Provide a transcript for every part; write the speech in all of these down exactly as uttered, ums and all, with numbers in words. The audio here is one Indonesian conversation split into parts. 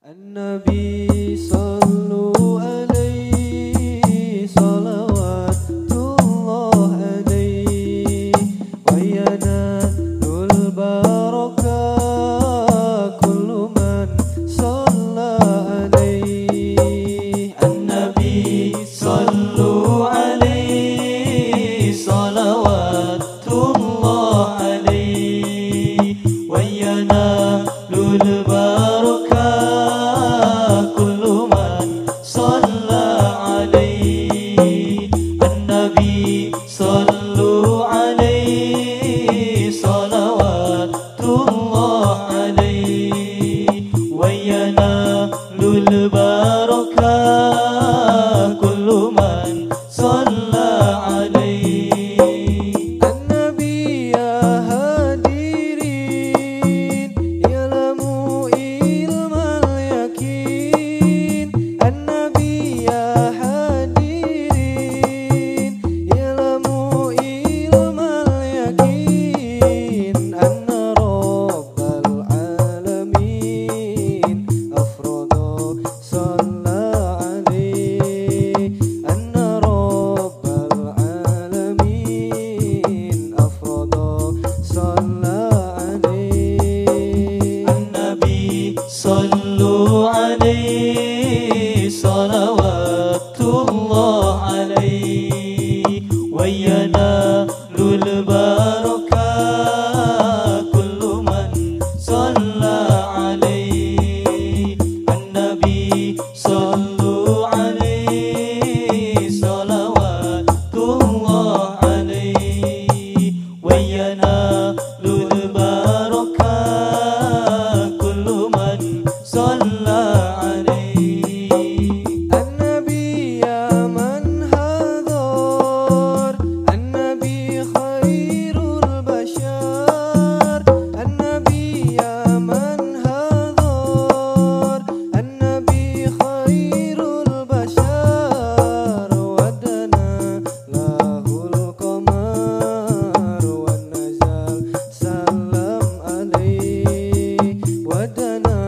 النبي صلوا عليه صلوات الله عليه وينال البركة كل من صلى عليه النبي صلوا عليه صلوات الله عليه وينال البركة صلوا عليه صلوات الله عليه وينال البركة كل من صلى عليه النبي صلوا عليه صلوات الله عليه وينال البركة كل من صلى عليه النبي يا من حضر النبي خير البشر النبي يا من حضر النبي خير البشر ودنا له القمر والنزل سلم عليه ودنا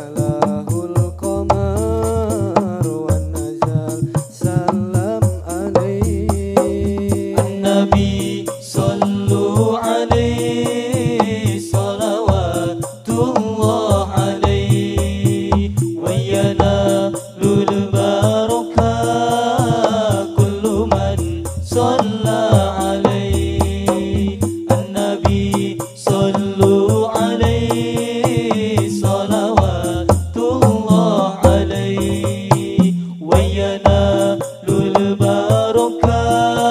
النبي صلوا عليه صلوات الله عليه وينال البركة كل من صلى عليه النبي صلوا عليه صلوات الله عليه وينال البركة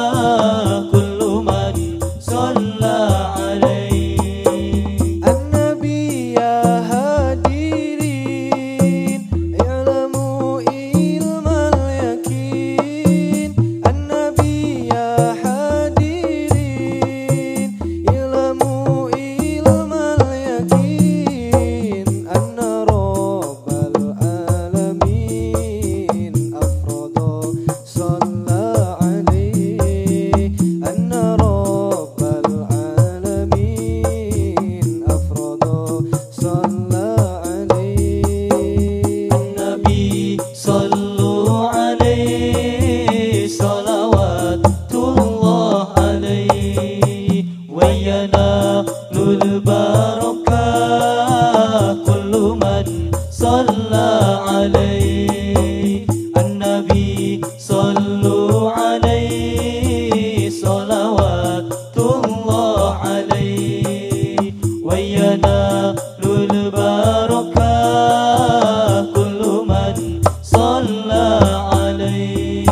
صلوا عليه صلوات الله عليه وينال البركة كل من صلى عليه النبي صلوا عليه صلوات الله عليه وينال البركة كل من صلى عليه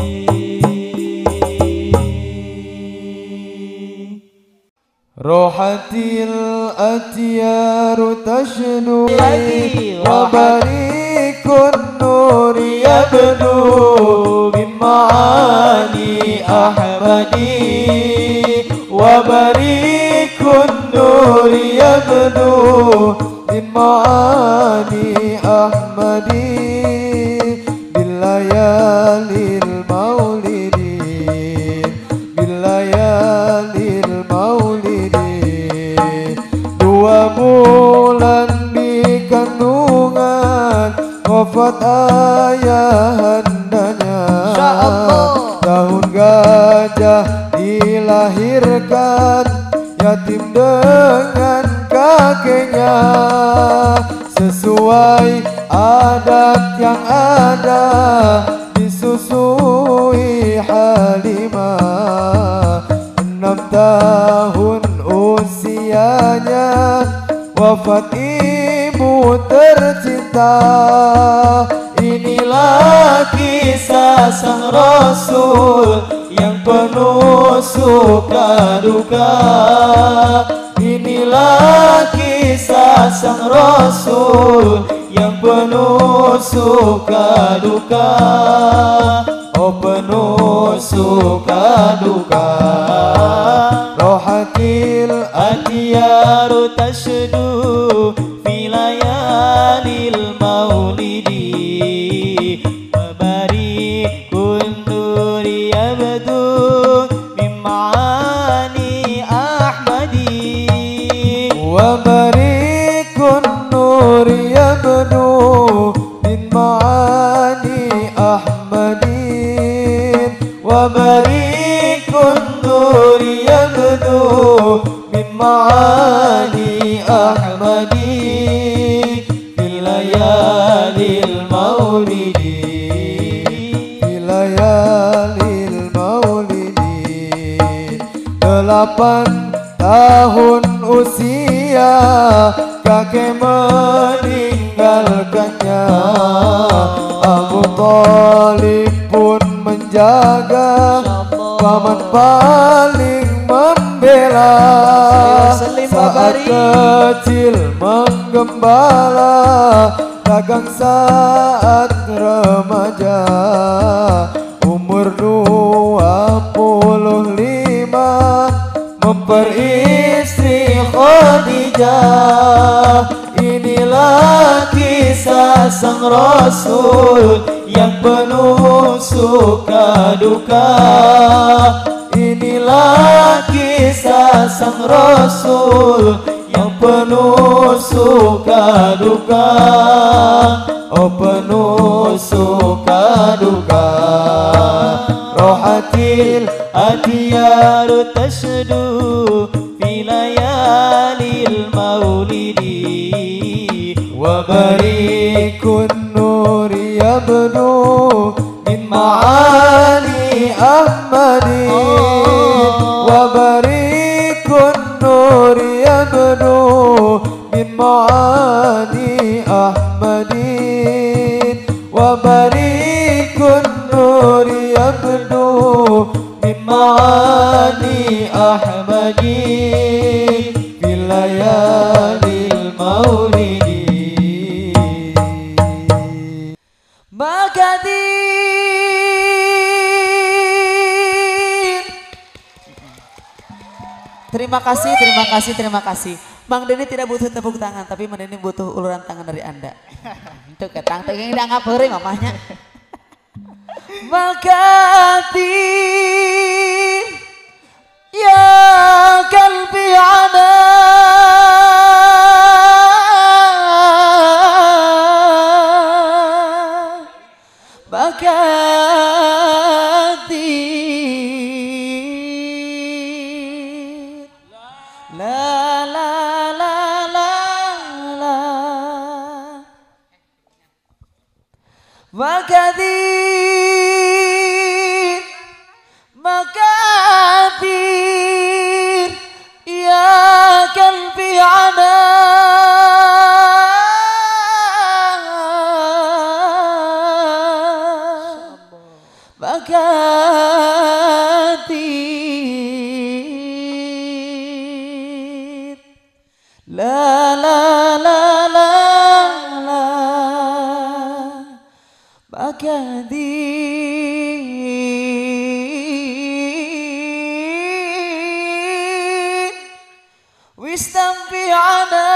روحت الأتيار تشنو وبريق النور يبدو من معاني أحمدي وبريق النور يبدو من معاني أحمدي بالليالي المولدين بالليالي المولدين dua bulan di kandungan wafat ayahandanya. Tahun gajah dilahirkan, yatim dengan kakeknya. Sesuai adat yang ada, disusui Halimah. Enam tahun usianya, wafat ibu tercinta. Inilah kisah sang Rasul yang penuh suka duka. Inilah kisah sang Rasul yang penuh suka duka. Oh penuh suka duka. Rohatil Atyaru tashdu fi layalil maulidi, Mabarikun nuri yabdu min ma'ani Ahmadi. Wabarikun nuri yabdu min ma'ani Ahmadin. Wabarikun nuri yabdu min ma'ani Ahmadi fil layalil maulidi. Fil layalil maulidi. Delapan tahun usia kakek meninggalkannya. Abu Thalib pun menjaga, paman paling membela. Saat kecil menggembala, dagang saat remaja. Umur dua puluh lima memperistri Khadijah. Inilah kisah sang Rasul yang penuh suka duka. Inilah kisah sang Rasul yang penuh suka duka. Oh penuh suka duka. Rohatil Atyaru tashdu fi layalil maulidi, Wabarikun nuri yabdu min ma'ani Ahmadi. Wabarikun nuri yabdu min ma'ani Ahmadin. Wabarikun nuri yabdu min ma'ani Ahmadin fil layalil maulidi. Magadir. Terima kasih, terima kasih, terima kasih. Bang Denny tidak butuh tepuk tangan, tapi Bang Denny butuh uluran tangan dari Anda. Itu ketang, itu yang tidak ngapuri mamanya. Magadir, ya kalbi ana. Magadir, la la la la la. Magadir, Magadir, ya kalbi ana. Magadir, la la la la la. Magadir, wistampi ana.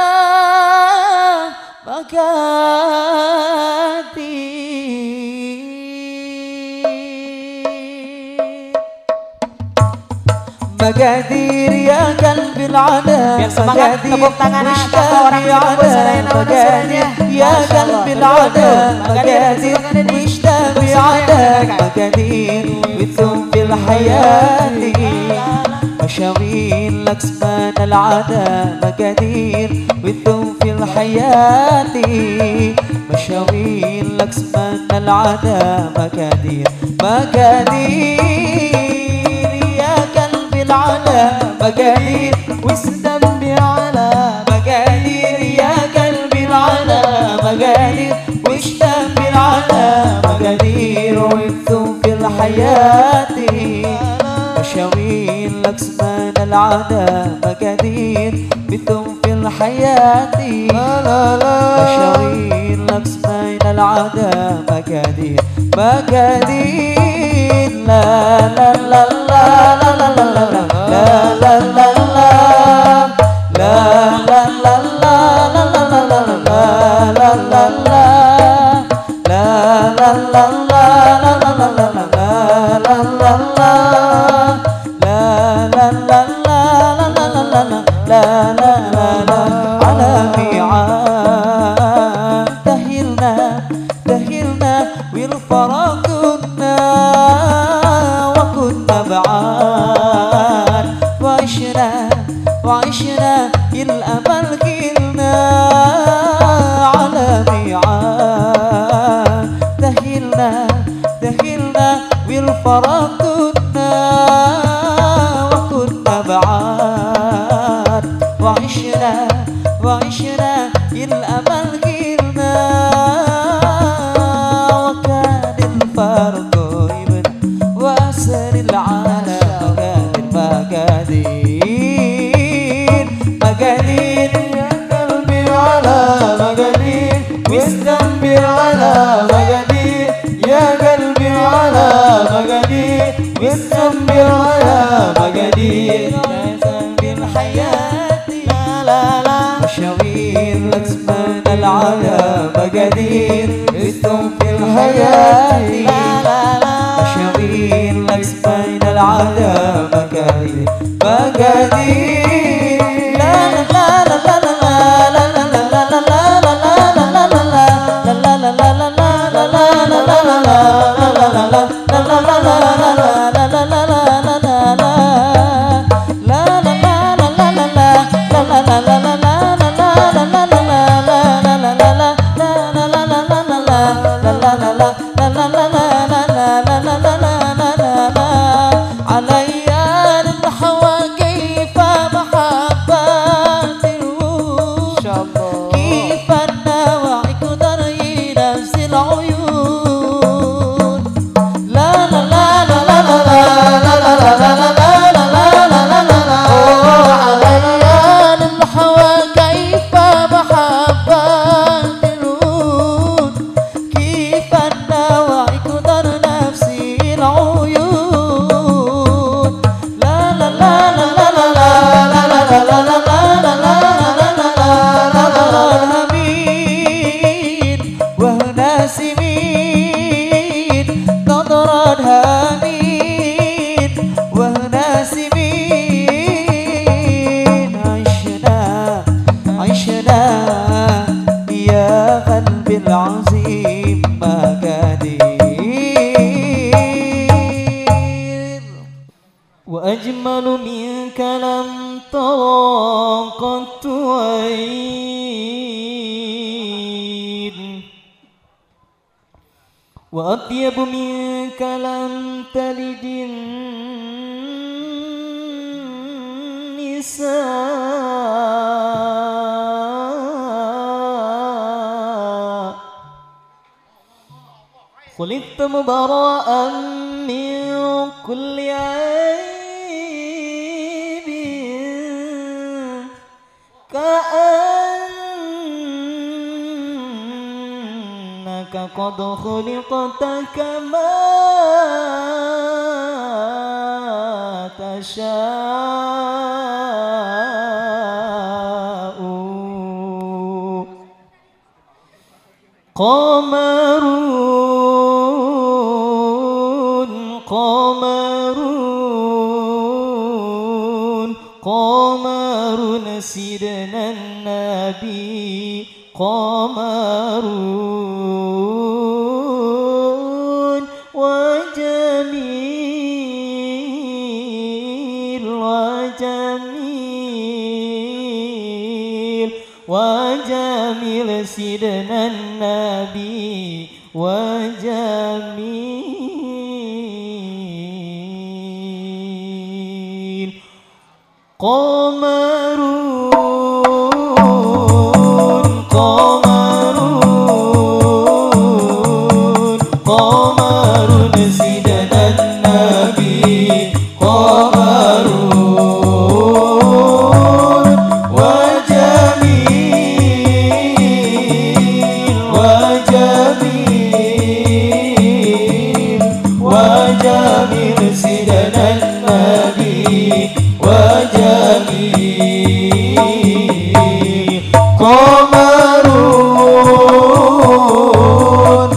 Magadir, Magadir ya qalbil ada. Biar semangat tepuk tangan orang Magadir ya qalbil ada. Magadir mishtabi ada. Magadir withum fil hayati مشاوير لكسمان العادة. مقادير والثوم في الحياة مشاوير لكسمان العادة. مقادير مقادير يا قلبي العلا. مقادير واستنبي على. مقادير يا قلبي العلا. مقادير واستنبي على. مقادير والثوم في الحياة مشاوير لكسمان العادة. مقادير بثم في الحياة مشاوير لكسمان العادة. مقادير مقادير لا لا لا لا لا لا لا لا لا لا لا لا لا وعشنا الأمل كلنا على ميعاد. تهلنا تهلنا والفراق كنا وكنا بعاد. وعشنا وعشنا الأمل كلنا وكان الفرق ابن وأسر العالم. مقادير مقادير يا قلبي على. مقادير واستنبر على. مقادير يا قلبي على. مقادير واستنبر على. مقادير بالحياة لا لا لا مشاوير لكسمان العادة. مقادير واستنبر في الحياة لا لا لا مشاوير لكسمان العادة. مقادير مقادير لا لا لا لا لا لا لا العظيم مقادير. وأجمل منك لم ترى قط عين. وأطيب منك لم تلد النساء. خلقت مبرأ من كل عيب كأنك قد خلقت كما تشاء. قمرون قمرون سيدنا النبي وجميل قمرون قمرون قمرون سيدنا النبي قمرون وجميل وجميل وجميل سيدنا النبي وجميل قمرون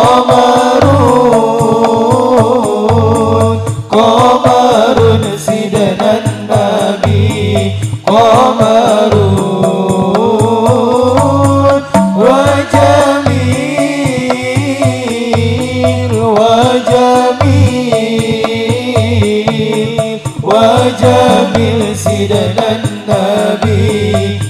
قمرون قمرون سيدنا النبي قمرون وجميل وجميل وجميل سيدنا النبي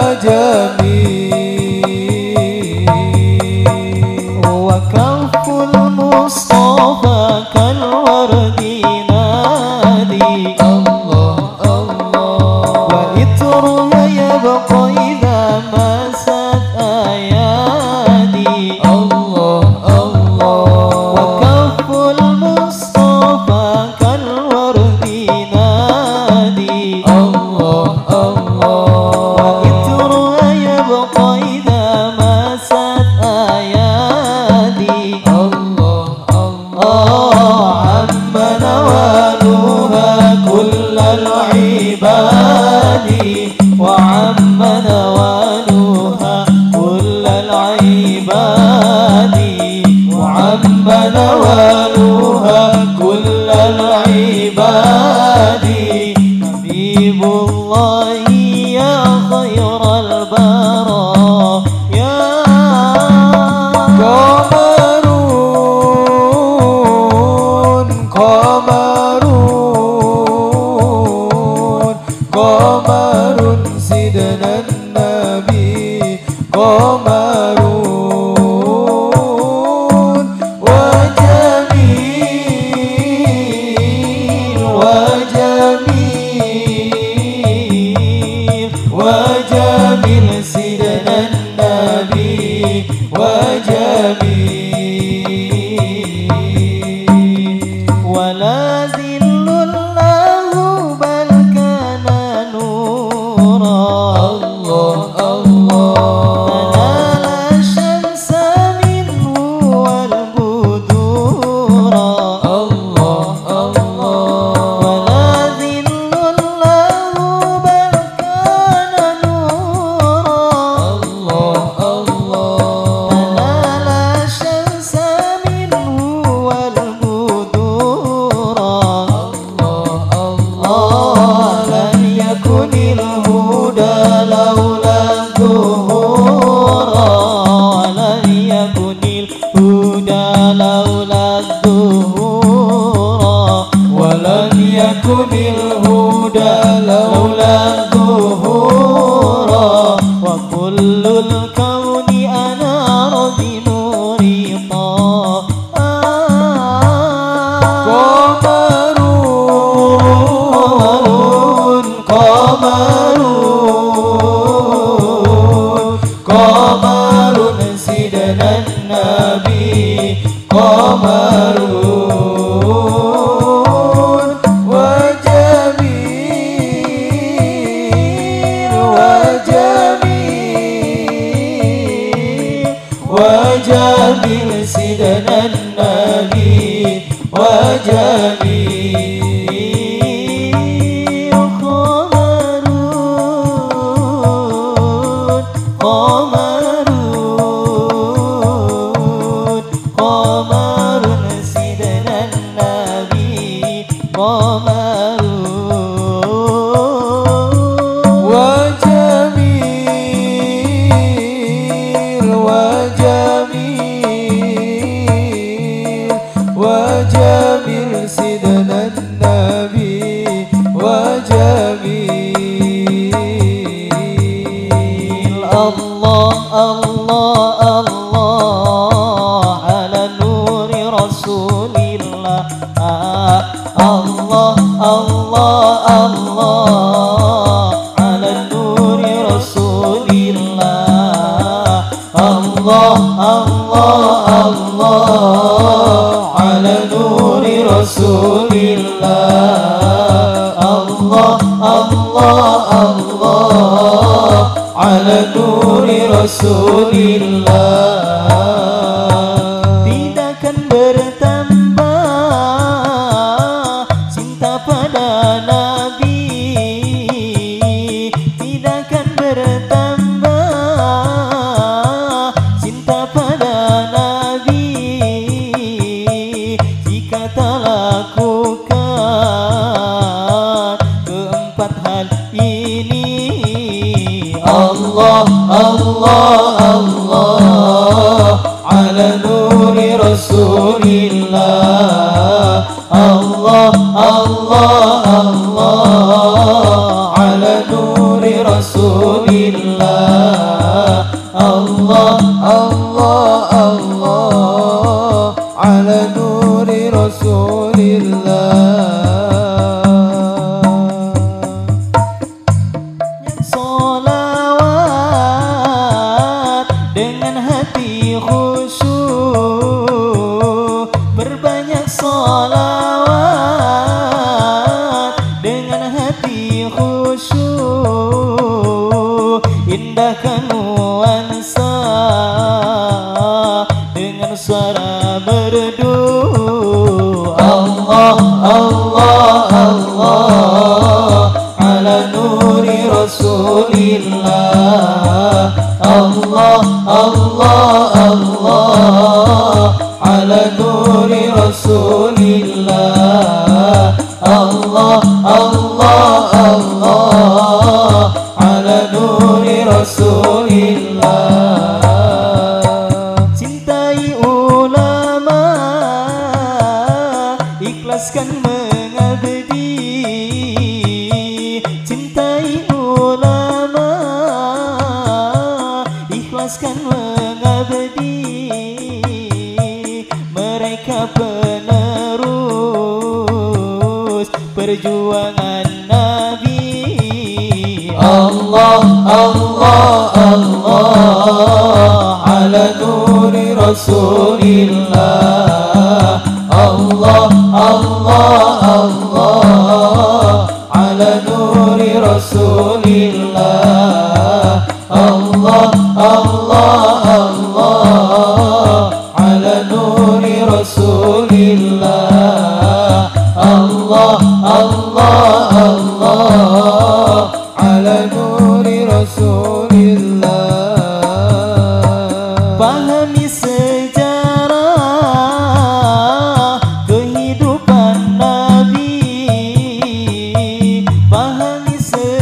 وجميل وكف المصطفى كالورد نادي الله الله وإطرها يبقى إذا مست أيادي الله الله وكف المصطفى كالورد نادي الله الله وإطرها يبقى إذا مست أيادي الله الله عم نوالها كل العباد وعم نوالها كل العباد وعم نوالها كل العباد حبيب الله يا خير البرايا يا قمرون قمرون قمرون سيدنا النبي قمرون وجميل وجميل وجميل سيدنا النبي وجميل ولا ذل له بل كان نورا الله الله تنال الشمس منه والبدورا الله الله ولا ذل له بل كان نورا الله الله تنال الشمس منه والبدورا الله الله لم يكن الهدى لولا الظهورا لم يكن الهدى لولا الظهورا ولم يكن الهدى لولا الظهورا وكل الكون أنار بنور طه قمرون قمرون قمرون سيدنا النبي قمرون وجميل وجميل وجميل سيدنا النبي وجميل قمرون قمرون قمرون سيدنا النبي قمرون وجميل وجميل وجميل سيدنا Allah ala nuri Rasulillah. Allah Allah Allah ala nuri Rasulillah. Tidak akan bertambah cinta pada Nabi, tidak akan bertambah cinta pada Nabi jika tak lakukan keempat hal ini. Allah Allah Allah ala nuri Rasulillah. Allah Allah Allah ala nuri Rasulillah. Allah Allah Allah ala nuri Rasulillah. Solawat dengan hati khusyuk, berbanyak solawat dengan hati khusyuk, indahkan nuansa dengan suara merdu. Allah Allah Allah ala nuri Rasulillah. Allah Allah Allah ala nuri Rasulillah. Allah Allah Allah ala nuri Rasulillah. Cintai ulama, ikhlaskan mengabdi. Cintai ulama, ikhlaskan mengabdi. Mereka penerus perjuangan Nabi. Allah Allah Allah ala nuri Rasulillah. Allah Allah Allah ala nuri Rasulillah. Allah Allah Allah ala nuri Rasulillah. Allah Allah Allah ala nuri Rasulillah. Pahami sejarah kehidupan Nabi, pahami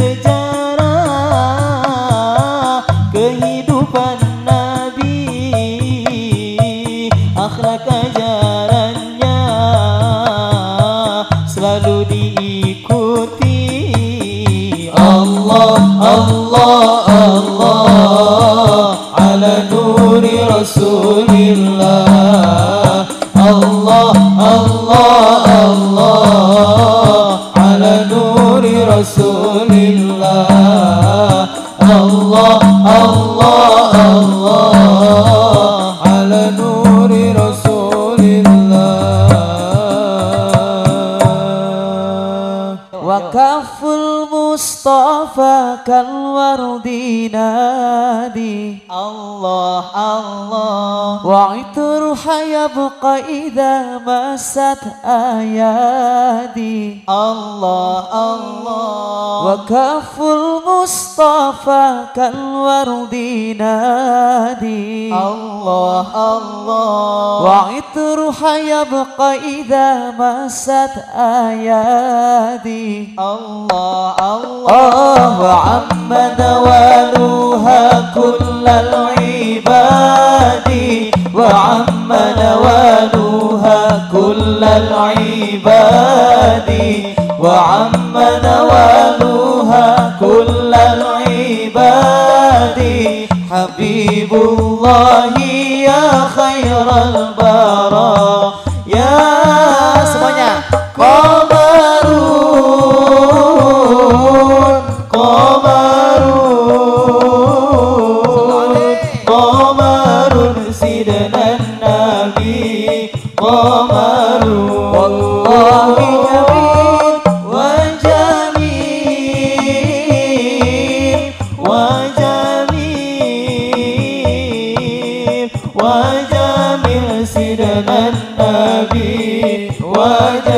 sejarah kehidupan Nabi, akhlak ajarannya selalu diikuti. Allah Allah Allah ala nuri Rasulillah. Allah Allah Allah ala nuri Rasulillah. Allah Allah Allah ala nuri Rasulillah. Wakaful Mustafa kal wardi nadi. Allah Allah Wa itruha yabqa idha masat ayadi. Allah Allah Wakaful Mustafa kal wardi nadi. Allah Allah Wa itruha yabqa idha masat ayadi. Allah Allah Wa amma nawaluha kullal ibadi. Wa amma nawaluha kullal ibadi. Wa amma nawaluha kullal ibadi. Habibullahi ya khairal bara. Ya semuanya Qamarun Qamarun Qamarun Sidana nabi qamaru wallahi jamil wa jamil wa jamil wa jamil sidana nabi wa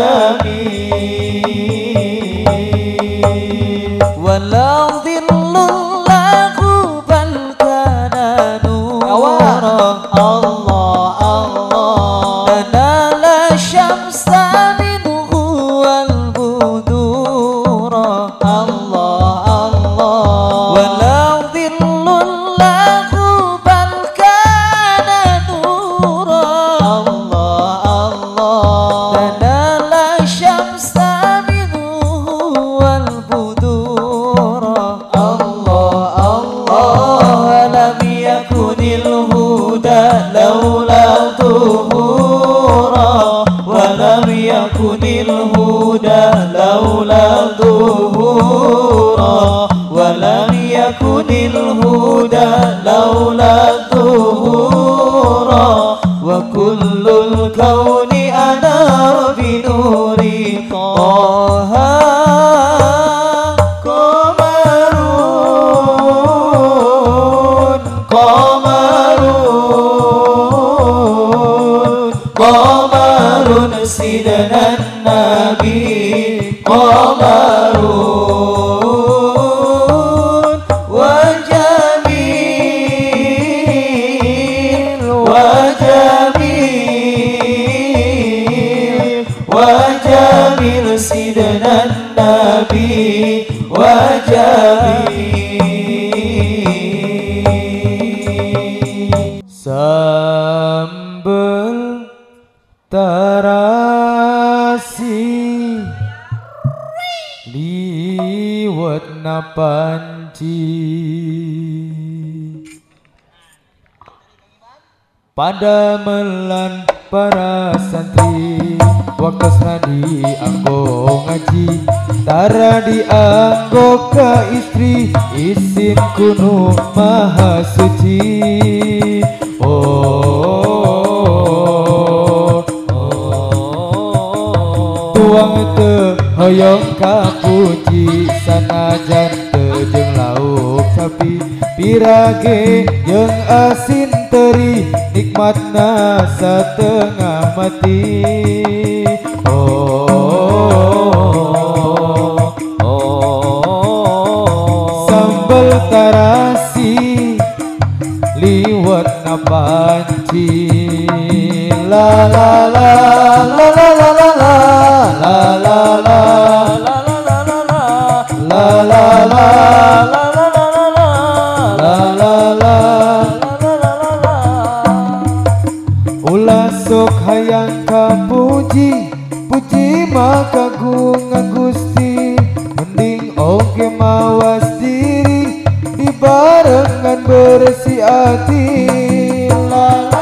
jamil walau dhillul lahu bal kana nura Allah Allah tanala syamsa minhu wal budura Allah Allah walau dhillul lahu bal kana nura Allah Allah tanala syamsa minhu wal budura Allah Allah lam yakunil huda laula tuhura wa lam yakunil huda laula tuhura wa lam yakunil huda laula tuhura wa kullul kauni anara bi nuri taha qamarun qamarun qamarun sidanan nabi qamarun wa jamil wa jamil wa jamil sidanan nabi wa jamil sambel tarasi liwat na panci pada melan para santri waktu di anggo ngaji tara di anggo ke istri isin kuno maha suci oh tuang te hoyong kapuji sanajan tejeng lauk sapi pirage yang asin teri nikmatna setengah mati oh oh sambal tarasi liwat na panci la la la la la la la la la la la la la la ulah sok hayang kapuji puji maka gungan Gusti mending oge mawas diri di barengan bersih hati la la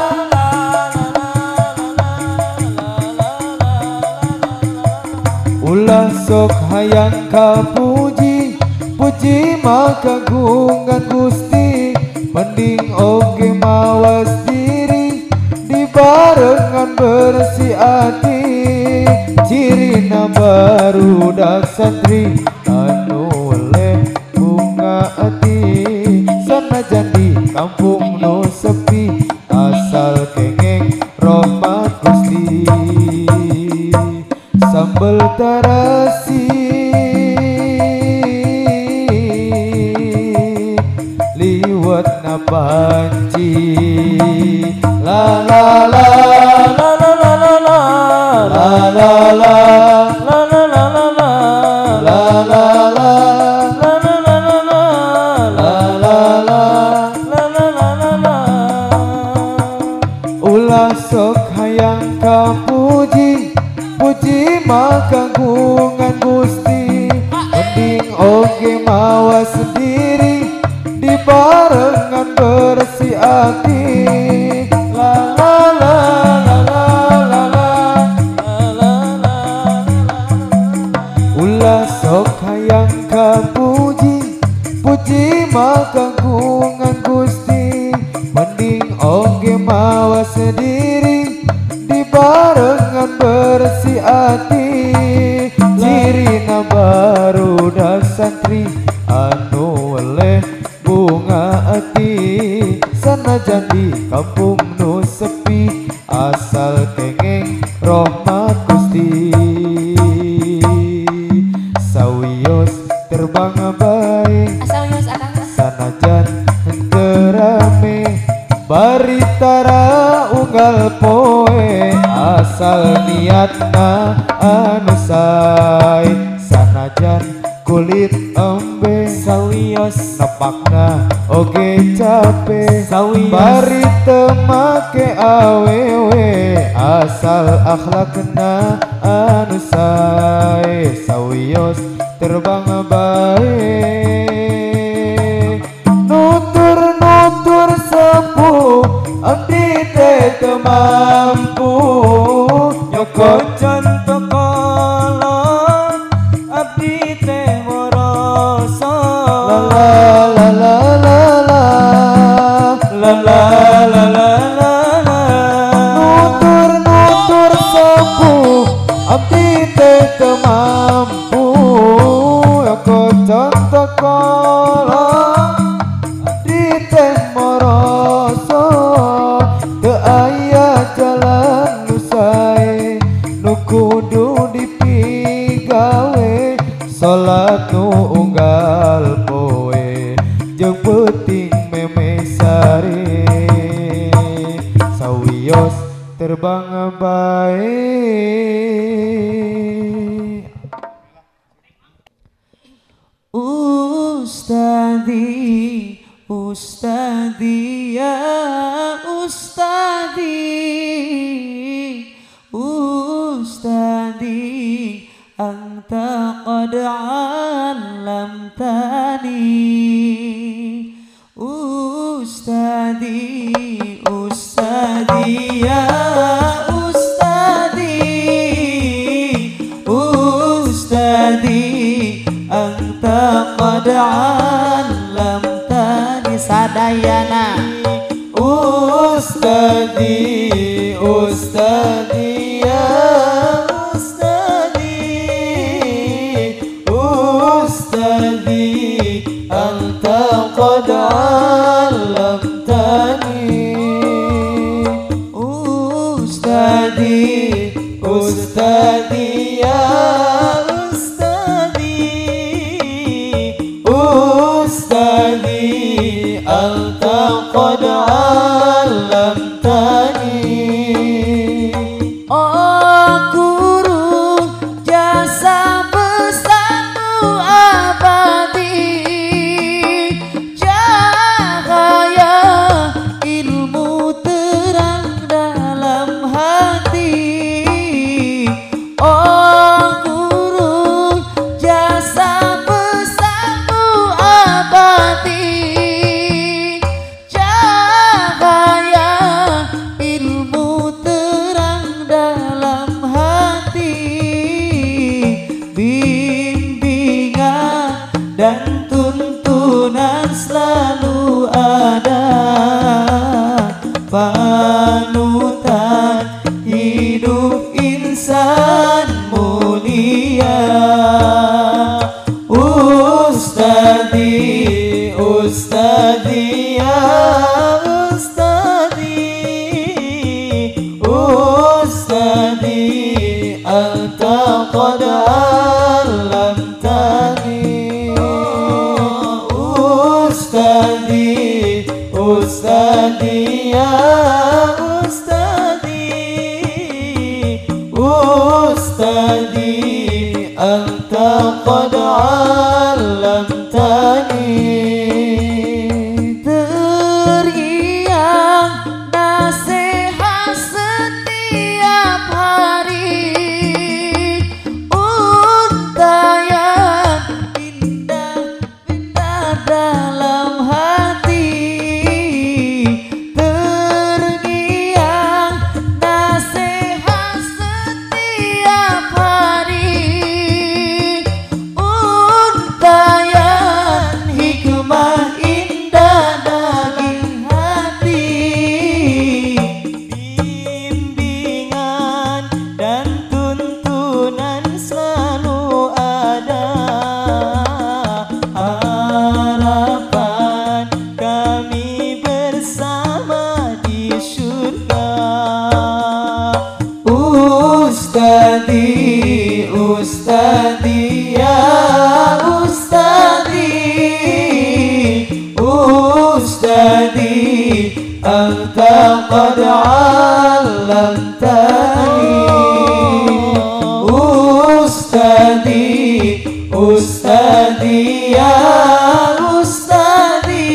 ulah sok hayang kapuji puji maka gungan Gusti mending oge mawas diri di barengan bersih hati cirina baru dak santri anu oleh bunga hati sanajan di kampung nu sepi asal kengeng rahmat Gusti sambal tarasi liwat na panci la la la la la la la la la la la la la la la la la la ulah sok hayang kapuji puji maka gungan Gusti mending oge mawas sendiri di barengan bersih hati la la la la la la la la ulah sok hayang kapuji puji maka gungan Gusti mending oge mawas sendiri barengan bersih hati cirina baru dah santri anu weleh bunga hati sanajan di kampung nu sepi asal kengeng rahmat Gusti sawios terbang baik Asal yos akang sanajan henteu rame baritara unggal poe asal niatna anu sae sanajan kulit embe Sawios nepakna oge capek Sawios bari teu make awewe asal akhlakna anu sae sawios terbang bae nutur nutur sepuh abdi teh teu mampu nyokot contoh kolot abdi teh moroso la la la la la la la la la la la nutur nutur sepuh abdi teh teu mampu nyokot contoh kolot abdi teh moroso teu aya jalan nu sae nu kudu dipigawe salat nu unggal poe jeung peuting meme sare sawios terbang bae Ustadi Ustadi ya Ustadi Ustadi anta qad 'allamtani Ustadi Ustadi ya Ustadi Ustadi anta qad 'allamtani sadayana Ustadi Ustadi ya Ustadi Ustadi anta qad 'allamtani Ustadi Ustadi ya Ustadi Ustadi anta qad 'allamtani Oh guru jasa besamu abadi cahaya ilmu terang dalam hati Oh guru jasa besamu abadi cahaya ilmu terang dalam hati bimbingan dan tuntunan selalu ada panutan hidup insan mulia Ustadi Ustadi ya Ustadi Ustadi anta qad 'allamtani Ustadi Ustadi ya Ustadi Ustadi anta qad 'allamtani teriak nasihat setiap hari untayan indah-indah dalam hati teriak nasihat setiap hari untayan Ustadi, Ustadi, ya Ustadi, Ustadi, anta qad 'allamtani. Ustadi, Ustadi, ya Ustadi,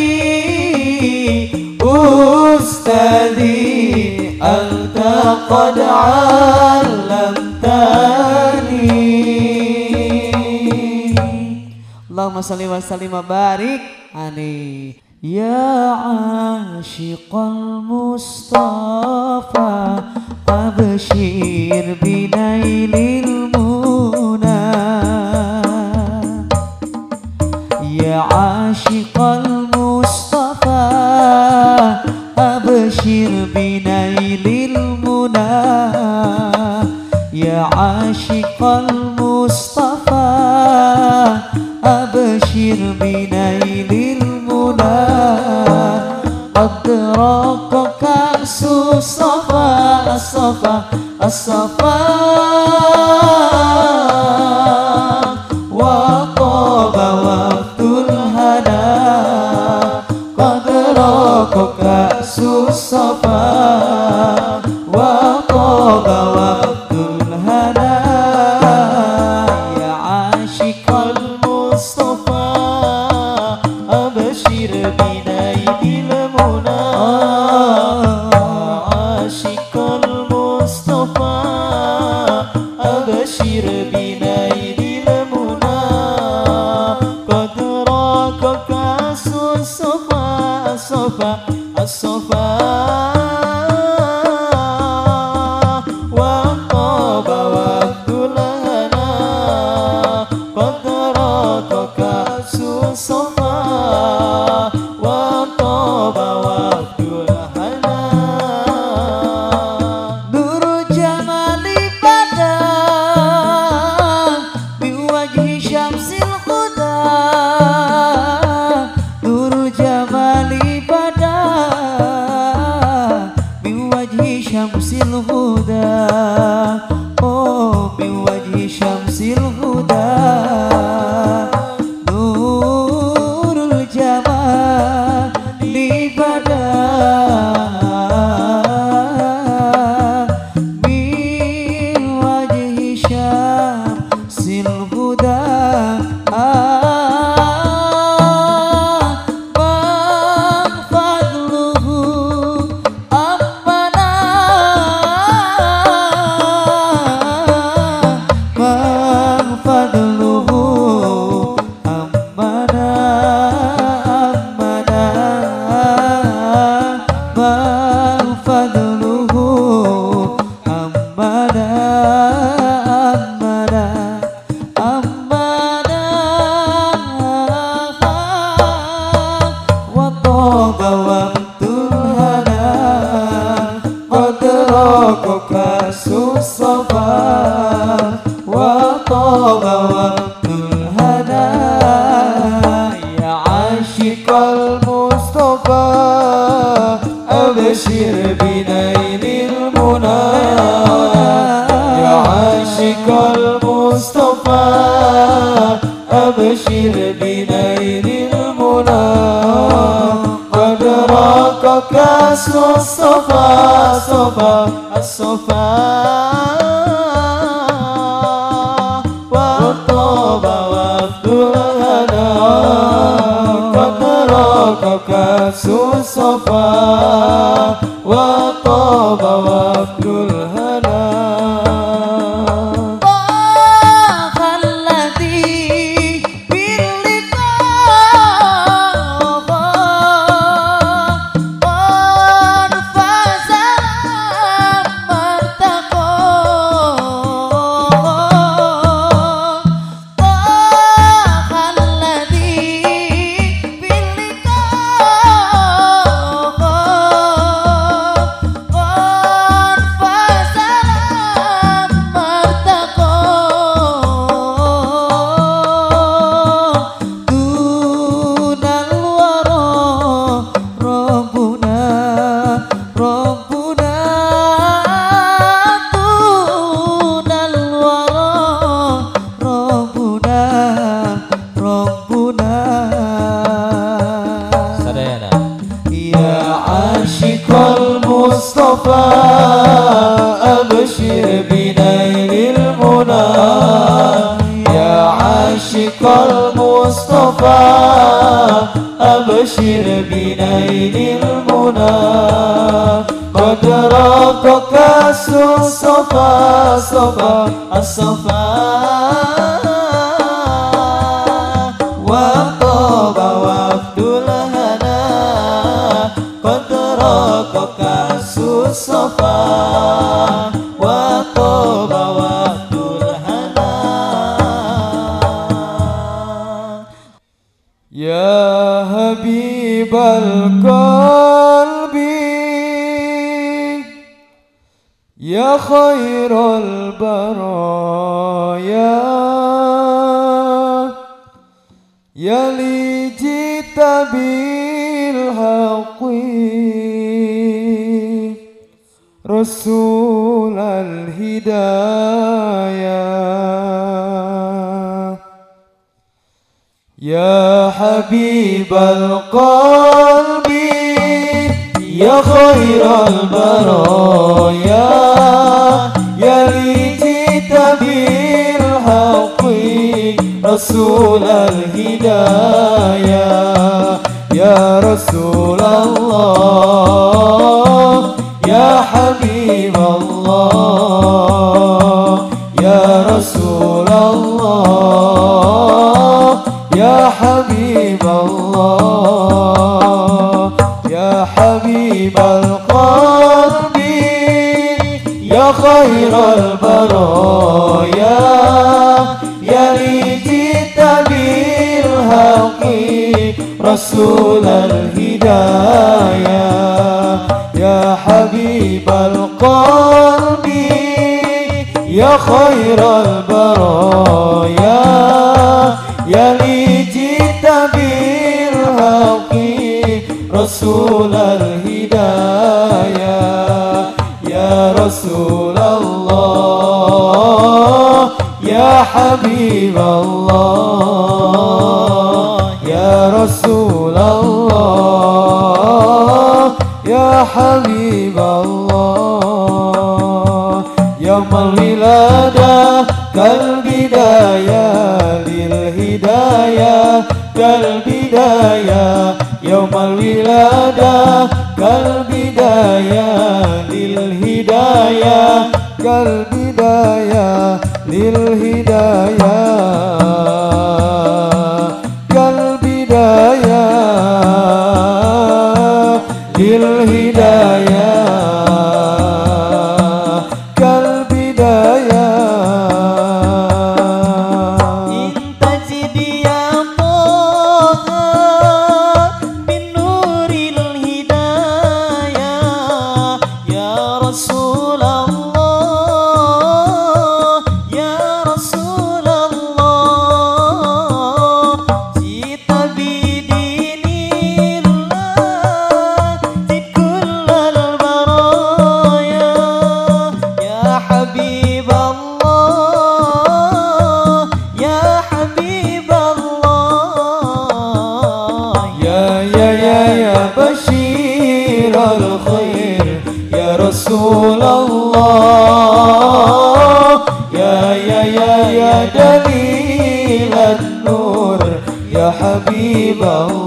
Ustadi, anta qad 'allamtani. Allahumma salli wa sallim wa barik alaihi. Ya ashiqal Mustafa, abshir binailil muna. Ya ashiqal Mustafa, abshir binailil muna. Ya ashiqal Mustafa, abshir binailil muna. Adraka ka'su safa, as-safa, as-safa, wa taba waqtul hana. Adraka ka'su safa, wa taba waqtul hana. Ya ashiqal Mustafa, abshir binailil muna. Ashiqal Mustafa, abshir binailil muna. Qad raka ka'su safa, as-safa, as-safa, wa taba waqtul hana. Qad raka ka'su safa, wa taba waqtul hana. Nuru jamali pada biwajhi syamsil huda. Nuru jamali pada biwajhi syamsil huda. Oh, biwajhi syamsil huda. Nurul jamali pada biwajhi syamsil huda. Abshir binailil muna. Ya ashiqal Mustafa, abshir binailil muna. Qad raka ka'su safa, safa, as-safa, wa taba waqtul hana. Qad raka ka'su safa, wa taba waqtul hana. Fire. أبشر بنيل المنى يا عاشق المصطفى أبشر بنيل المنى قد راق كأس الصفا صفا الصفا وطاب وفد الهنا قد راق كأس الصفا وطاب وفد الهنا يا حبيب القلب يا خير البرايا يا لي جئت بالحق رسول الهدايا يا حبيب القلب يا خير البرايا يا لي جئت بالحق رسول الهدايا يا رسول الله يا حبيب الله يا رسول الله يا حبيب الله يا حبيب القلب يا خير البرايا يا لي جئت بالحق رسول الهدايا يا حبيب القلب يا خير البرايا يا لي جئت بالحق رسول الهدايا يا رسول الله يا حبيب الله يا رسول الله يا حبيب الله يوم الولادة كالبداية للهداية كالبداية يوم الولادة كالبداية للهداية كالبداية للهداية كالبداية للهداية كالبداية انت جد يا طه من نور الهداية يا رسول الله يا رسول الله جئت بدين الله زد كل البرايا يا حبيب الله يا حبيب الله يا يا يا يا بشير الخير يا رسول الله يا يا يا يا دليل النور يا حبيب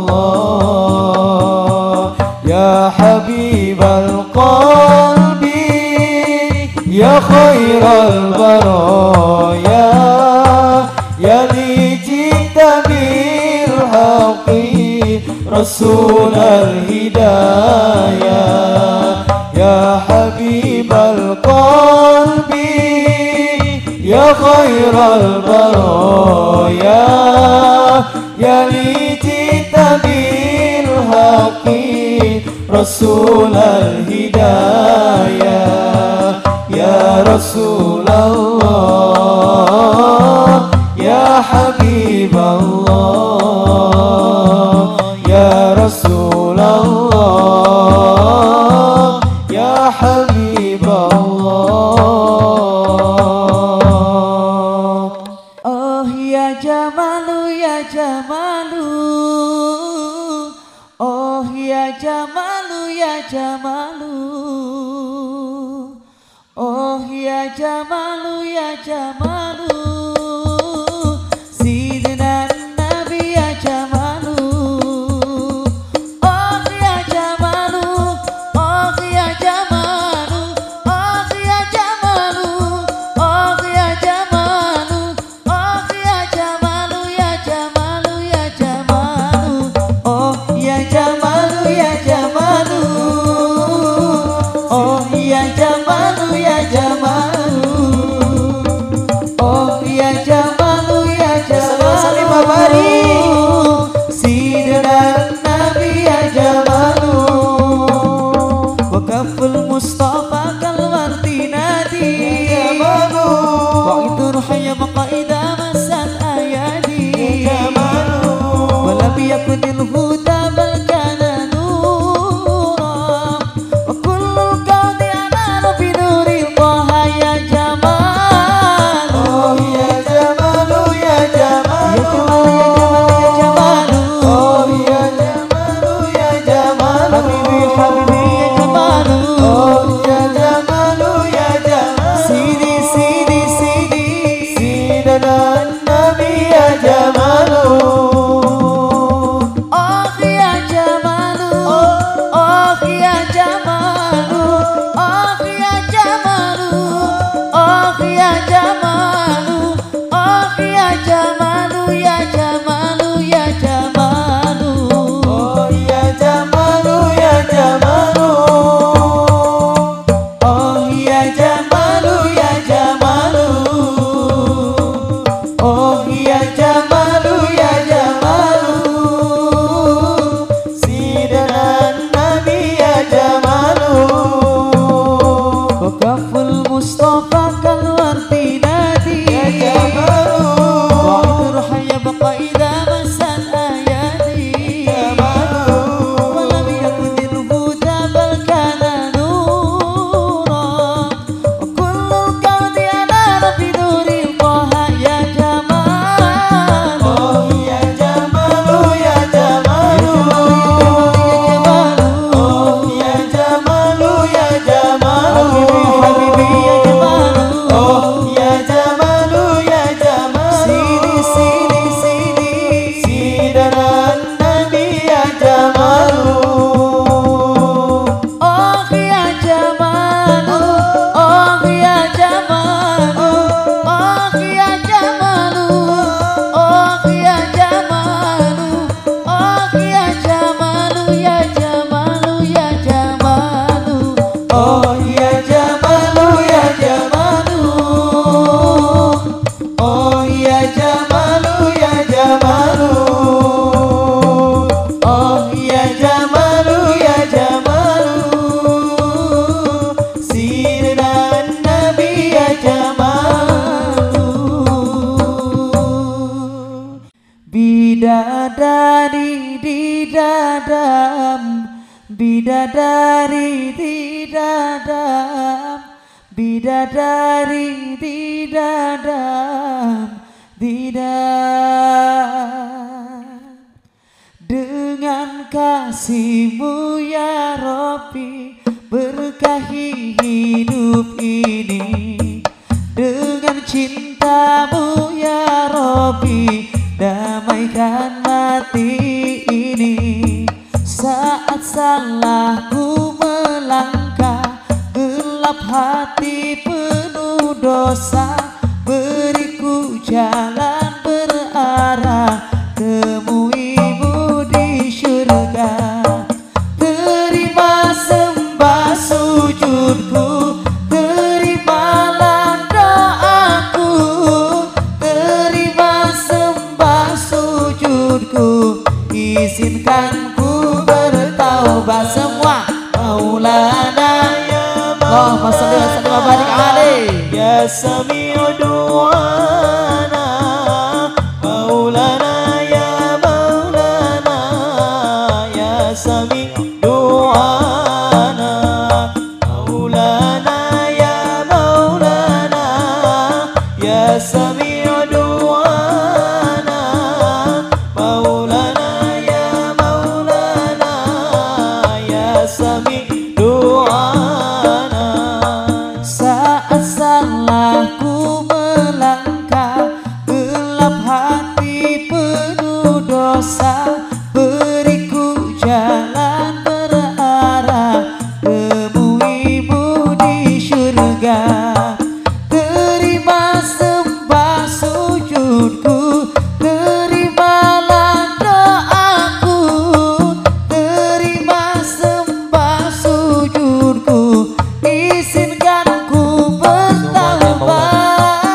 الله يا حبيب القلب يا خير البرايا يا لي جئت بالحق رسول الهدايا يا حبيب القلب يا خير البرايا يا لي جئت بالحق رسول الهدايا يا رسول الله يا حبيب الله يا رسول الله يا حبيب الله Oh ya Jamalu ya Jamalu Oh ya Jamalu ya Jamalu Oh ya ya jamalu ya jamalu Sidina Nabi ya jamalu Oh ya jamalu Oh ya jamalu Oh ya jamalu Oh ya jamalu Oh ya jamalu ya jamalu ya jamalu Oh ya jamalu ya jamalu Oh ya jamalu ya jamalu Oh ya jamalu ya jamalu Babari Sidina Nabi ya jamalu Wakaful Mustafa kalwarti nadi jamalu Wa itu ruhaya maqaida masal ayadi jamalu Walam yakunil huda bal kana nura Wa kullul qawdi anaru binuril Taha ya jamalu Oh ya jamalu ya jamalu Ya jamalu Oh ya jamalu ya jamalu Habibi habibi ya jamalu Oh ya jamalu ya jamalu Sidi sidi sidi Sidana Nabi ya jamalu Oh ya jamalu Oh ya jamalu Oh ya jamalu Oh ya jamalu Oh ya jamalu ya jamalu ya jamalu Oh ya jamalu ya jamalu Oh ya jamalu ya jamalu Oh ya jamalu ya jamalu Sidana Nabi ya jamalu Wakaful Mustafa kalwarti nadi Ya jamalu Wa ruhaya baqaida masal ayadi jamalu Walam yakunil huda bal kana nura Wa kullul qawdi anaru binuril Taha ya jamalu Oh ya jamalu ya jamalu Ya jamalu Oh ya jamalu ya jamalu Habibi habibi ya jamalu Oh ya jamalu ya jamalu Sidi sidi sidi Sidana Nabi ya jamalu Oh ya jamalu Oh ya jamalu Oh ya jamalu Oh ya jamalu Oh ya jamalu ya jamalu ya jamalu Oh ya jamalu ya jamalu Oh ya jamalu ya jamalu Oh ya jamalu ya jamalu Sidina Nabi ya jamalu Bidadari di dadam Bidadari di dadam Bidadari di dadam Di dadam Dengan kasih-Mu ya Rabbi berkahi hidup ini dengan cinta-Mu ya Rabbi damaikan mati ini saat salahku melangkah gelap hati penuh dosa beriku jalan berarah temuimu di syurga terima sembah sujudku terimalah doaku terima sembah sujudku izinkan ku bertaubat semua Maulana Ya Allahumma shalli wa sallim wa barik alaihi Ya Sami'u du'ana Maulana ya Maulana Ya Sami'u du'ana Maulana ya Maulana Ya Sami'u du'ana Maulana ya Maulana Ya Sami'u du'ana saat salah Lelah ku melangkah gelap hati penuh dosa, beriku jalan berarah temuimu di surga. Terima sembah sujudku, terimalah doaku, terima sembah sujudku, izinkan ku bertaubat.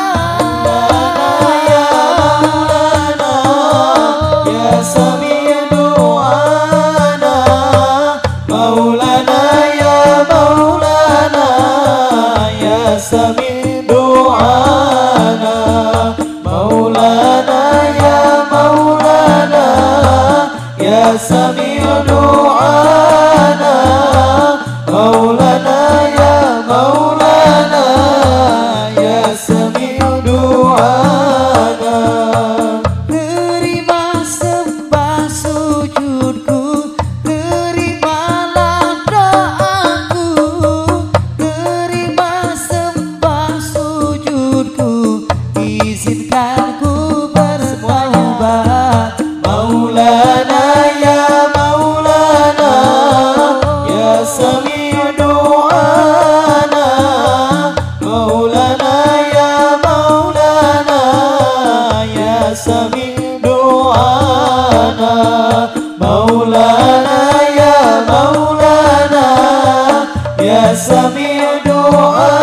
Ya Maulana, ya Sami' doana, Maulana ya Maulana, ya Sami' doana, Maulana ya Maulana, ya Sami' doana, Maulana ya Maulana, ya Sami' doana. Terima sembah sujudku, terimalah doaku, terima sembah sujudku, izinkan ku bertaubat. Maulana ya Maulana, ya Sami' doana, Maulana ya Maulana, ya Sami' doana, Maulana ya Maulana, ya Sami' doana.